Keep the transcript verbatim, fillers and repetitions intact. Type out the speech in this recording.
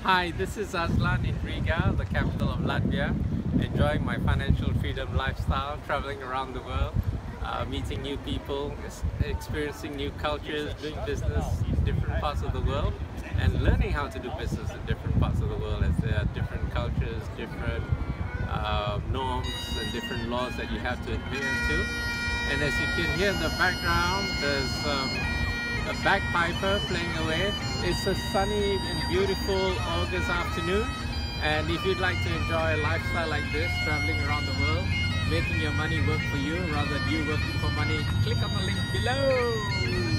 Hi, this is Aslan in Riga, the capital of Latvia, enjoying my financial freedom lifestyle, traveling around the world, uh, meeting new people, experiencing new cultures, doing business in different parts of the world, and learning how to do business in different parts of the world, as there are different cultures, different uh, norms and different laws that you have to adhere to. And as you can hear in the background, there's um, a bagpiper playing away. It's a sunny and beautiful August afternoon, and if you'd like to enjoy a lifestyle like this, traveling around the world, making your money work for you rather than you working for money, click on the link below.